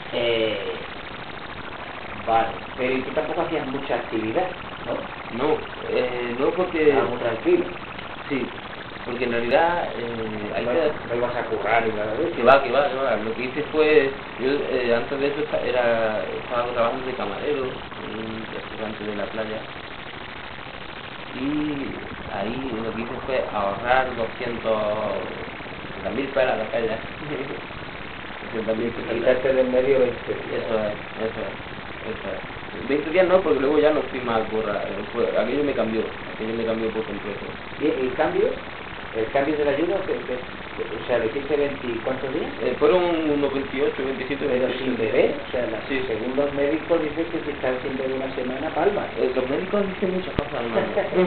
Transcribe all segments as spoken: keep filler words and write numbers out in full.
Eh, vale, pero ¿y tú tampoco hacías mucha actividad, no? No, eh, no porque... Estaba muy tranquilo. Sí, porque en realidad eh, hay no, que... no ibas a currar ni nada de eso. Que va, que va, que va. Lo que hice fue... Yo eh, antes de eso esta- era, estaba trabajando de camarero en un restaurante de la playa. Y ahí lo que hice fue ahorrar doscientos mil pelas de aquella. doscientos mil pelas. Quitarte del medio veinte. Eso es, eso es, eso es. veinte días no, porque luego ya no fui más curra. Fue, aquello me cambió, aquello me cambió por completo. ¿Y el cambio? ¿El cambio del ayuno? Que, que, que, o sea, ¿le hiciste veinte cuántos días? Eh, fueron unos veintiocho, veintisiete, Pero veintiocho. sin beber, o sea, la, Sí. según los médicos dicen que si estás sin beber una semana, palma. Eh, los médicos dicen muchas cosas, hermano.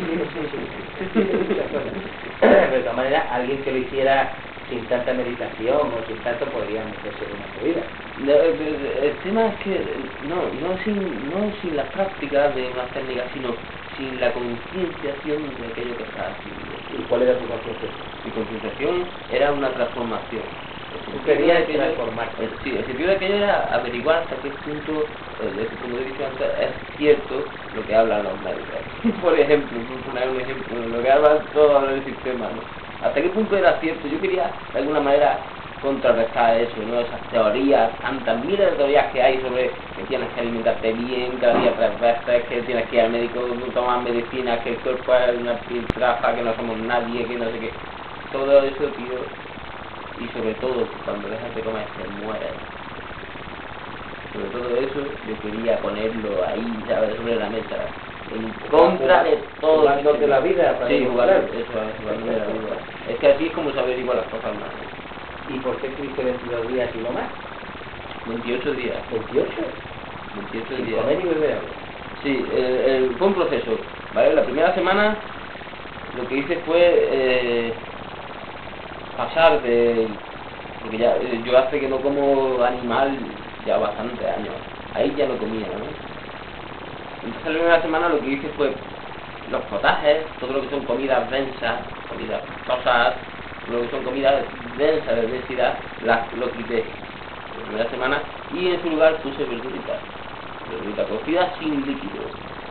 De todas maneras, alguien que lo hiciera sin tanta meditación o sin tanto podría meterse en una movida. No, el, el tema es que no, no sin, no sin la práctica de una técnica, sino sin la concienciación de aquello que estás haciendo. ¿Y cuál era tu conciencia? Mi concienciación era una transformación. Tú querías transformarte. Sí, el sentido de aquello era averiguar hasta qué punto, eh, desde el punto de vista antes, es cierto lo que hablan los médicos. Por ejemplo, por poner un ejemplo, lo que hablan todo el sistema, ¿no? Hasta qué punto era cierto. Yo quería, de alguna manera, contrarrestar eso, ¿no? Esas teorías, tantas miles de teorías que hay sobre que tienes que alimentarte bien, cada día tres veces, que tienes que ir al médico, tomar medicina, que el cuerpo es una piltrafa, que no somos nadie, que no sé qué. Todo eso, tío, y sobre todo, cuando dejas de comer, te mueres. Sobre todo eso, yo quería ponerlo ahí, ¿sabes?, sobre la mesa, en contra de todo. Jugándote la vida. Para sí, jugar, demostrar. eso es, jugándome la vida. Es que así es como se averiguan las cosas más. ¿Y por qué estuviste veintidós días y no más? veintiocho días. ¿veintiocho? veintiocho Sin días. comer ni beber agua. Sí, eh, eh, fue un proceso, ¿vale? La primera semana lo que hice fue eh, pasar de... Porque ya, eh, yo hace que no como animal ya bastantes años. Ahí ya no comía, ¿no? Entonces la primera semana lo que hice fue los potajes, todo lo que son comidas densas, comidas cosas, lo que son comidas densas de densidad, las, lo quité la primera semana y en su lugar puse verduritas. Verdurita cocida sin líquido.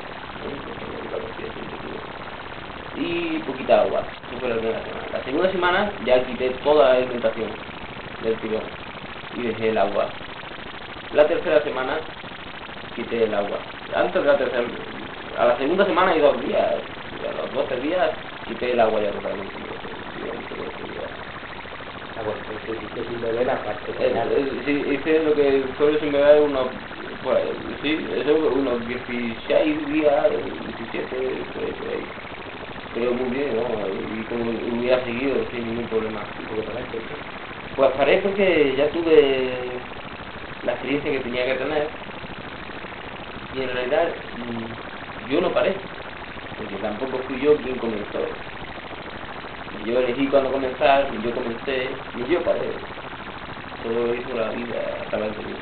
Y poquita agua. Eso fue la primera semana. La segunda semana ya quité toda la alimentación del tirón y dejé el agua. La tercera semana quité el agua. Antes de la tercera, a la segunda semana y dos días, y a los doce días quité el agua ya totalmente. Ah, bueno, pues hiciste sin beber aparte. Eh, eh, sí, hice lo que solo sin beber unos, pues, sí, eso unos dieciséis días, diecisiete, por ahí, por ahí. Pero muy bien, ¿no? Y como hubiera seguido sin ningún problema. Porque paraste, ¿sí? Pues paré porque ya tuve la experiencia que tenía que tener y en realidad mmm, yo no paré, porque tampoco fui yo quien comenzó. Yo elegí cuando comenzar, y yo comencé, y yo paré. Todo lo hizo la vida a través de mí.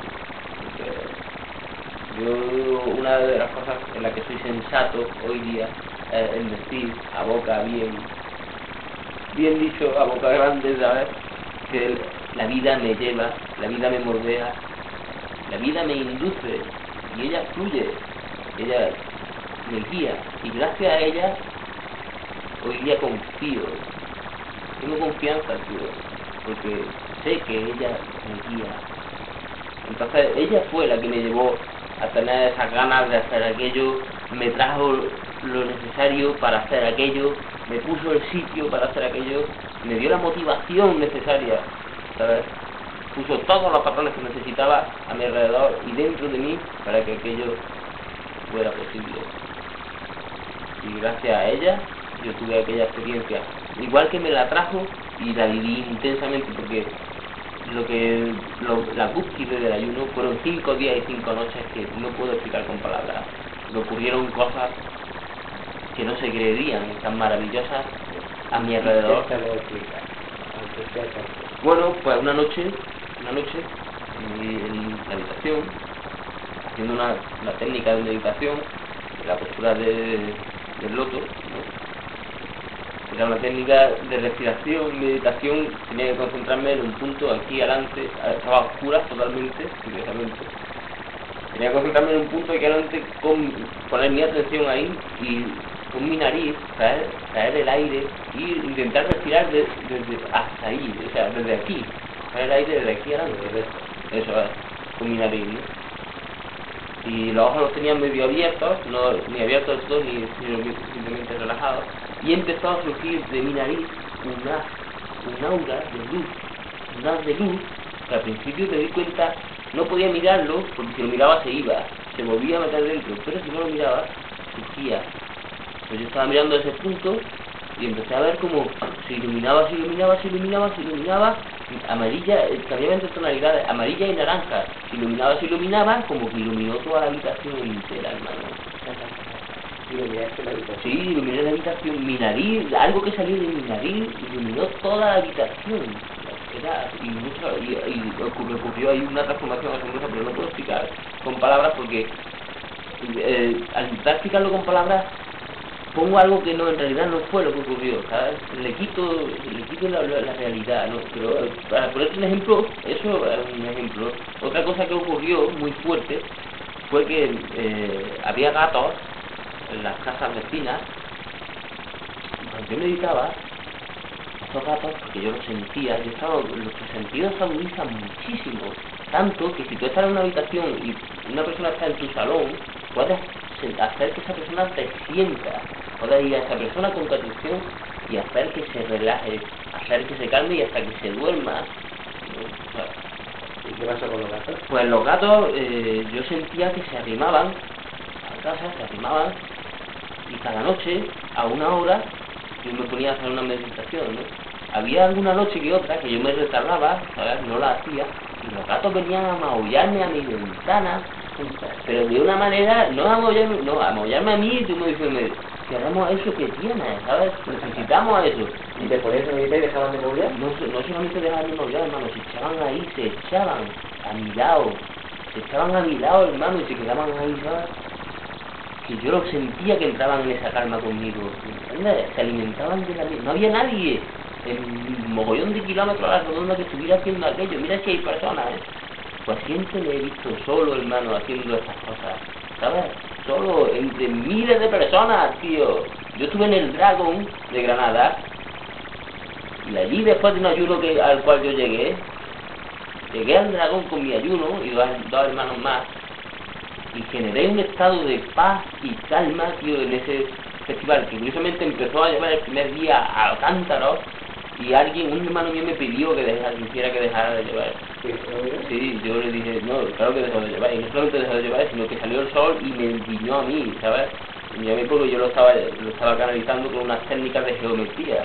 Porque yo, una de las cosas en las que soy sensato hoy día es el decir a boca bien, bien dicho, a boca grande, ¿sabes?, que la vida me lleva, la vida me moldea, la vida me induce, y ella fluye, ella me guía, y gracias a ella hoy día confío. Tengo confianza, tío, porque sé que ella me guía. Entonces, ella fue la que me llevó a tener esas ganas de hacer aquello, me trajo lo necesario para hacer aquello, me puso el sitio para hacer aquello, me dio la motivación necesaria, ¿sabes? Puso todos los patrones que necesitaba a mi alrededor y dentro de mí para que aquello fuera posible. Y gracias a ella, yo tuve aquella experiencia, igual que me la trajo y la viví intensamente, porque lo que lo, la búsqueda del ayuno fueron cinco días y cinco noches que no puedo explicar con palabras. Me ocurrieron cosas que no se creerían, tan maravillosas a mi alrededor. ¿Qué te lo explicas? Aunque sea corto. Bueno, pues una noche, una noche en la habitación, haciendo una, una técnica de meditación, la postura de, del loto, ¿no? Era una técnica de respiración, meditación, tenía que concentrarme en un punto aquí adelante, estaba a oscuras totalmente, curiosamente. Tenía que concentrarme en un punto aquí adelante, con, poner mi atención ahí y con mi nariz traer, traer el aire y intentar respirar de, desde hasta ahí, o sea, desde aquí, traer el aire desde aquí adelante, eso es, con mi nariz, ¿no? Y los ojos los tenía medio abiertos, no ni abiertos del todo, ni simplemente relajados, y empezó a surgir de mi nariz una, un aura de luz, un haz de luz, que al principio me di cuenta, no podía mirarlo, porque si lo miraba se iba, se volvía a meter dentro, pero si no lo miraba, surgía. Pues yo estaba mirando ese punto, y empecé a ver como se iluminaba, se iluminaba, se iluminaba, se iluminaba, amarilla, cambiaba entre tonalidades, amarilla y naranja, se iluminaba, se iluminaba, como que iluminó toda la habitación entera, hermano. Iluminaste la habitación. Sí, iluminé la habitación, mi nariz, algo que salió de mi nariz, iluminó toda la habitación. Era, y mucho, y, y ocurrió, ocurrió ahí una transformación asombrosa, pero no puedo explicar con palabras porque eh, al intentar explicarlo con palabras pongo algo que no, en realidad no fue lo que ocurrió, ¿sabes? Le quito, le quito la, la, la realidad, ¿no? Pero para ponerte un ejemplo, eso es un ejemplo. Otra cosa que ocurrió muy fuerte fue que eh, había gatos en las casas vecinas. Cuando yo meditaba, esos gatos, porque yo los sentía, yo estaba, los sentidos se agudizan muchísimo, tanto que si tú estás en una habitación y una persona está en tu salón, puedes hacer que esa persona te sienta, puedes ir a esa persona con tu atención y hacer que se relaje, hacer que se calme y hasta que se duerma. ¿Y qué pasó con los gatos? Pues los gatos, eh, yo sentía que se arrimaban a la casa, se arrimaban, y cada noche, a una hora, yo me ponía a hacer una meditación, ¿no? Había alguna noche que otra que yo me retardaba, ¿sabes? No la hacía, y los gatos venían a maullarme a mi ventana, pero de una manera, no a maullarme, no, a maullarme a mí, y tú me dices, queremos eso que tienes, ¿sabes? Necesitamos eso. ¿Y te ponías a meditar y dejaban de maullar? No, no solamente dejaban de maullar, hermano, se echaban ahí, se echaban a mi lado, se echaban a mi lado, hermano, y se quedaban ahí, ¿sabes? Que yo lo sentía que entraban en esa calma conmigo, ¿entiendes? Se alimentaban de la misma, no había nadie en un mogollón de kilómetros a la redonda que estuviera haciendo aquello. Mira si hay personas, ¿eh? Pues siempre me he visto solo, hermano, haciendo estas cosas, ¿sabes? Solo, entre miles de personas, tío. Yo estuve en el Dragon de Granada, y allí después de un ayuno que, al cual yo llegué, llegué al Dragon con mi ayuno y dos, dos hermanos más, y generé un estado de paz y calma, tío, en ese festival, que curiosamente empezó a llevar el primer día a cántaros, y alguien, un hermano mío me pidió que dejara, que hiciera que dejara de llevar. Sí, yo le dije, no, claro que dejó de llevar, y no solamente dejó de llevar, sino que salió el sol y me enviñó a mí, ¿sabes? Y a mí porque yo lo estaba, lo estaba canalizando con unas técnicas de geometría.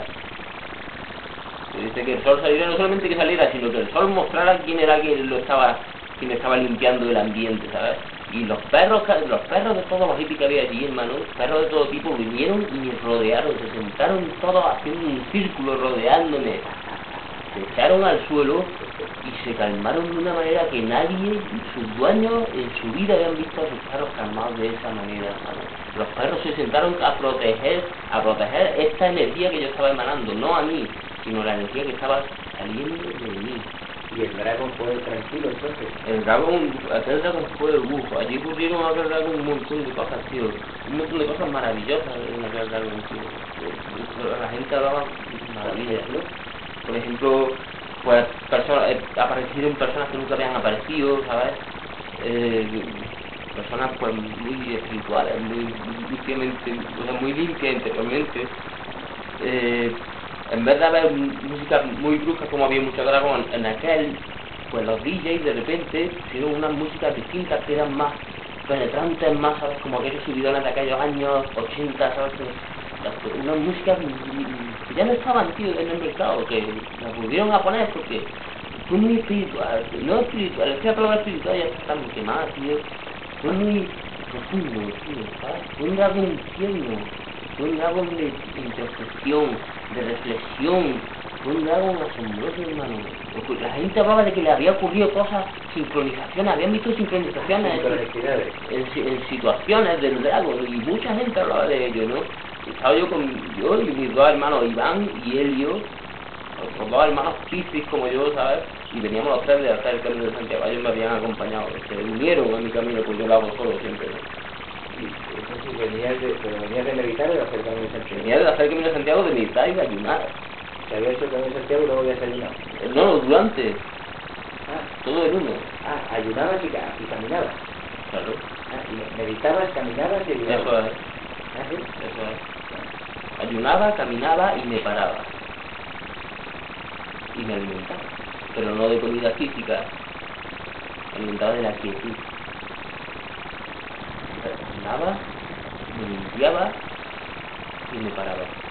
Se dice que el sol saliera, no solamente que saliera, sino que el sol mostrara quién era quien lo estaba, quien estaba limpiando el ambiente, ¿sabes? Y los perros, los perros de todos los hippies que había allí, hermano, perros de todo tipo, vinieron y me rodearon, se sentaron todos haciendo un círculo rodeándome, se echaron al suelo y se calmaron de una manera que nadie, sus dueños, en su vida habían visto a sus perros calmados de esa manera, hermano. Los perros se sentaron a proteger, a proteger esta energía que yo estaba emanando, no a mí, sino la energía que estaba saliendo de mí. Y el Dragon fue tranquilo, entonces. El Dragon, aquel Dragon fue el bufo. Allí ocurrieron en aquel Dragon un montón de cosas, tío. Un montón de cosas maravillosas en aquel Dragon, tío. La gente hablaba maravillas, ¿no? Por ejemplo, pues personas, eh, aparecieron personas que nunca habían aparecido, ¿sabes? Eh, personas pues muy espirituales, muy limpiamente, o sea, muy limpias interiormente. Eh, En vez de haber música muy brusca como había mucho Dragon en aquel, pues los D Js de repente hicieron unas músicas distintas que eran más penetrantes, más, ¿sabes? Como aquellos subidones de aquellos años ochenta, ¿sabes? Unas músicas que ya no estaban, tío, en el mercado, que las volvieron a poner porque fue muy espiritual, no espiritual, es que la palabra espiritual ya está tan quemada, tío. Fue muy profundo, tío, ¿sabes? Fue un Dragon tierno, fue un Dragon de introspección, de reflexión, fue un Dragon asombroso, hermano. La gente hablaba de que le había ocurrido cosas, sincronizaciones, habían visto sincronizaciones en, en, en situaciones del Dragon, y mucha gente hablaba de ello, ¿no? estaba yo con yo y mis dos hermanos Iván y Helio, los dos hermanos piscis como yo, ¿sabes? Y veníamos los tres de hacer el Camino de Santiago. Ellos me habían acompañado, se unieron a mi camino, pues yo lo hago solo siempre, ¿no? Y entonces venías de, pero venías de meditar o de hacer el Camino de Santiago. Venía de hacer el Camino de Santiago, de meditar y de ayunar. Se había hecho el Camino de Santiago y luego habías ayunado. No, durante, Ah, todo en uno. ah, ayunabas y, ca- y caminabas. Claro, Ah, y meditabas, caminabas y ayunabas. eso es, Ah, ¿sí? eso es. Ayunaba, caminaba y me paraba. Y me alimentaba. Pero no de comida física, me alimentaba de la quietud. Ayunaba, me limpiaba y me paraba.